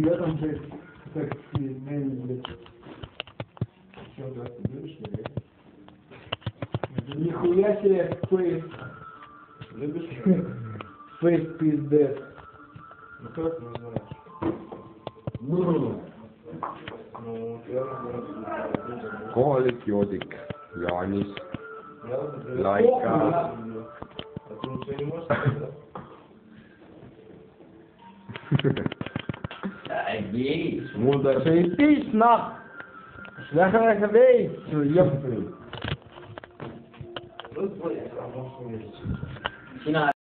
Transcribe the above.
Я там же так не люблю. Что, да, ты любишь меня? Нихуя себе фейс. Любишь меня? Фейс пиздец. Ну как не знаешь? Ну, Я, например, Kohalik joodik Jaanis я, например, Laika. А ты ничего не можешь сказать? Bruder, zajebiście, na! Slechter geweest, joh. Ну, смотри, а может, не